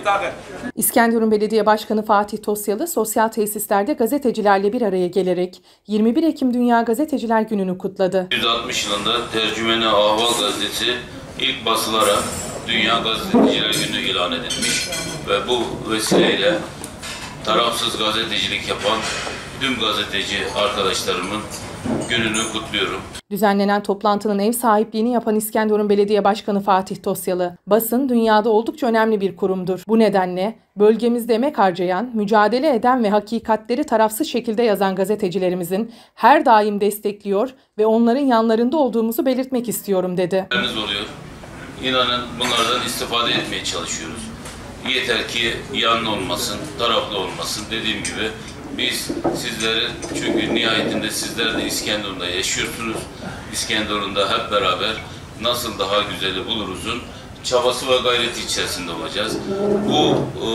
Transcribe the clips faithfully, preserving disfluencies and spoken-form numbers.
Tage. İskenderun Belediye Başkanı Fatih Tosyalı sosyal tesislerde gazetecilerle bir araya gelerek yirmi bir Ekim Dünya Gazeteciler Günü'nü kutladı. yüz altmış yılında Tercümeni Ahval gazetesi ilk basılara Dünya Gazeteciler Günü ilan edilmiş ve bu vesileyle tarafsız gazetecilik yapan tüm gazeteci arkadaşlarımın gününü kutluyorum. Düzenlenen toplantının ev sahipliğini yapan İskenderun Belediye Başkanı Fatih Tosyalı, basın dünyada oldukça önemli bir kurumdur. Bu nedenle bölgemizde emek harcayan, mücadele eden ve hakikatleri tarafsız şekilde yazan gazetecilerimizin her daim destekliyor ve onların yanlarında olduğumuzu belirtmek istiyorum dedi. Oluyor. İnanın bunlardan istifade etmeye çalışıyoruz. Yeter ki yanlı olmasın, taraflı olmasın. Dediğim gibi biz sizlerin, çünkü nihayetinde sizler de İskenderun'da yaşıyorsunuz. İskenderun'da hep beraber nasıl daha güzeli buluruzun çabası ve gayreti içerisinde olacağız. Bu e,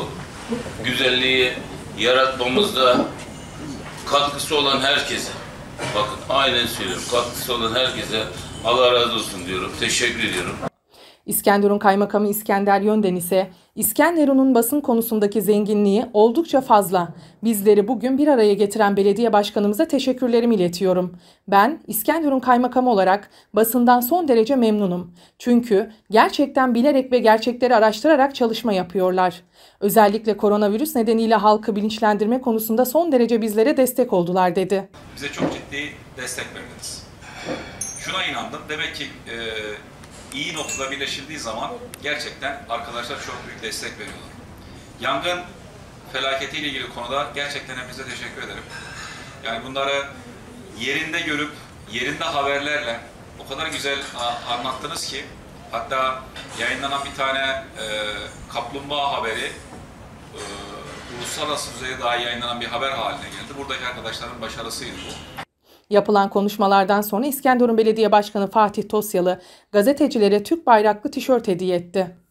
güzelliği yaratmamızda katkısı olan herkese, bakın aynen söylüyorum, katkısı olan herkese Allah razı olsun diyorum, teşekkür ediyorum. İskenderun Kaymakamı İskender Yönden ise İskenderun'un basın konusundaki zenginliği oldukça fazla. Bizleri bugün bir araya getiren belediye başkanımıza teşekkürlerimi iletiyorum. Ben İskenderun Kaymakamı olarak basından son derece memnunum. Çünkü gerçekten bilerek ve gerçekleri araştırarak çalışma yapıyorlar. Özellikle koronavirüs nedeniyle halkı bilinçlendirme konusunda son derece bizlere destek oldular dedi. Bize çok ciddi destek verdiniz. Şuna inandım. Demek ki e, iyi noktada birleşildiği zaman gerçekten arkadaşlar çok büyük destek veriyorlar. Yangın felaketiyle ilgili konuda gerçekten hepinize teşekkür ederim. Yani bunları yerinde görüp, yerinde haberlerle o kadar güzel anlattınız ki, hatta yayınlanan bir tane e, kaplumbağa haberi e, uluslararası düzeyde daha yayınlanan bir haber haline geldi. Buradaki arkadaşların başarısıydı bu. Yapılan konuşmalardan sonra İskenderun Belediye Başkanı Fatih Tosyalı gazetecilere Türk bayraklı tişört hediye etti.